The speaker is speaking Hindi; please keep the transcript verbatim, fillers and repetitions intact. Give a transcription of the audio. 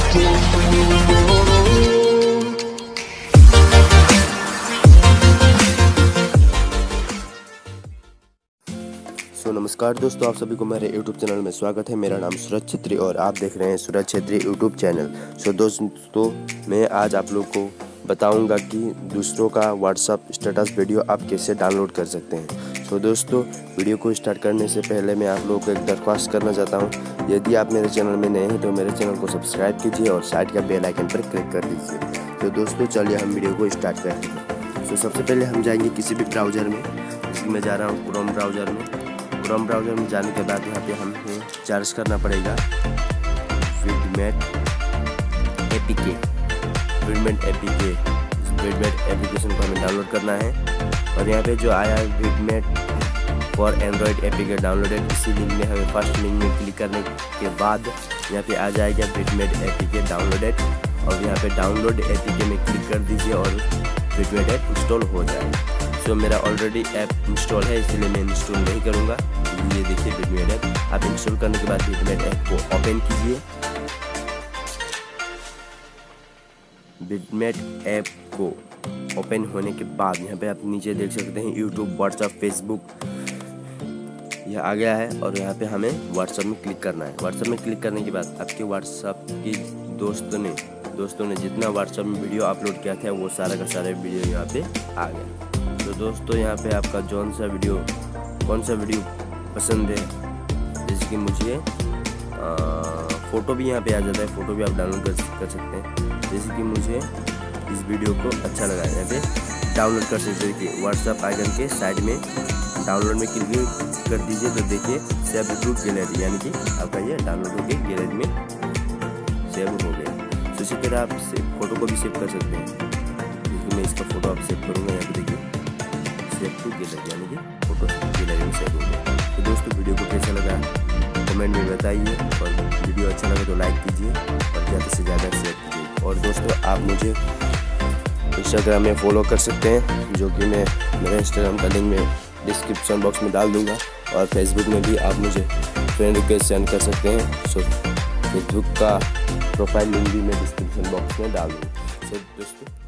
सो नमस्कार दोस्तों, आप सभी को मेरे यूट्यूब चैनल में स्वागत है। मेरा नाम सूरज छेत्री और आप देख रहे हैं Suraj Chhetri YouTube channel. So दोस्तों, मैं आज आप लोग को बताऊंगा कि दूसरों का व्हाट्सअप स्टेटस वीडियो आप कैसे डाउनलोड कर सकते हैं। सो दोस्तों, वीडियो को स्टार्ट करने से पहले मैं आप लोगों को एक दरख्वास्त करना चाहता हूं। यदि आप मेरे चैनल में नए हैं तो मेरे चैनल को सब्सक्राइब कीजिए और साइड का बेल आइकन पर क्लिक कर दीजिए। तो दोस्तों चलिए हम वीडियो को स्टार्ट करते हैं। सो सबसे पहले हम जाएंगे किसी भी ब्राउज़र में। इसमें मैं जा रहा हूँ क्रोम ब्राउज़र में। क्रोम ब्राउज़र में जाने के बाद यहाँ पे हमें सर्च करना पड़ेगा VidMate APK. VidMate APK VidMate application को हमें डाउनलोड करना है और यहाँ पे जो आया है VidMate for Android APK downloaded, इसी लिंक में हमें फर्स्ट लिंक में क्लिक करने के बाद यहाँ पे आ जाएगा विडमेट एपीके डाउनलोडेड और यहाँ पे डाउनलोड एपीके में क्लिक कर दीजिए और विडमेट ऐप इंस्टॉल हो जाएगा। सो मेरा ऑलरेडी ऐप इंस्टॉल है, इसलिए मैं इंस्टॉल नहीं करूँगा। ये देखिए विडमेट ऐप। आप इंस्टॉल करने के बाद विडमेट ऐप को ओपन कीजिए। विडमेट ऐप को ओपन होने के बाद यहाँ पे आप नीचे देख सकते हैं यूट्यूब, व्हाट्सएप, फेसबुक यह आ गया है और यहाँ पे हमें व्हाट्सएप में क्लिक करना है। व्हाट्सएप में क्लिक करने के बाद आपके व्हाट्सएप की दोस्तों ने दोस्तों ने जितना व्हाट्सएप में वीडियो अपलोड किया था वो सारा का सारा वीडियो यहाँ पे आ गया। तो दोस्तों यहाँ पे आपका जौन सा वीडियो कौन सा वीडियो पसंद है, जैसे कि मुझे आ, फ़ोटो भी यहाँ पे आ जाता है, फ़ोटो भी आप डाउनलोड कर, कर सकते हैं। जैसे कि मुझे इस वीडियो को अच्छा लगा, यहाँ पे डाउनलोड कर सकते हैं कि व्हाट्सएप आइकन के साइड में डाउनलोड में क्लिक कर दीजिए तो देखिए सेव टू गैलरी, यानी कि आपका ये डाउनलोड होकर गैलरी में सेव हो गया। तो इसी तरह आप फ़ोटो को भी सेव कर सकते हैं। जैसे मैं इसका फ़ोटो आप सेव करूँगा, यहाँ पे देखिए सेव टू गैलरी, यानी कि फोटो गैलरी में सेव हो गया। तो दोस्तों वीडियो को कैसा लगा कमेंट में बताइए और वीडियो अच्छा लगा तो लाइक कीजिए और ज़्यादा से ज़्यादा शेयर कीजिए। और दोस्तों आप मुझे इंस्टाग्राम में फॉलो कर सकते हैं, जो कि मैं मेरे इंस्टाग्राम का लिंक में डिस्क्रिप्शन बॉक्स में डाल दूँगा और फेसबुक में भी आप मुझे फ्रेंड रिक्वेस्ट सेंड कर सकते हैं। सो फेसबुक का प्रोफाइल लिंक भी मैं डिस्क्रिप्शन बॉक्स में डाल दूँगा। सो दोस्तों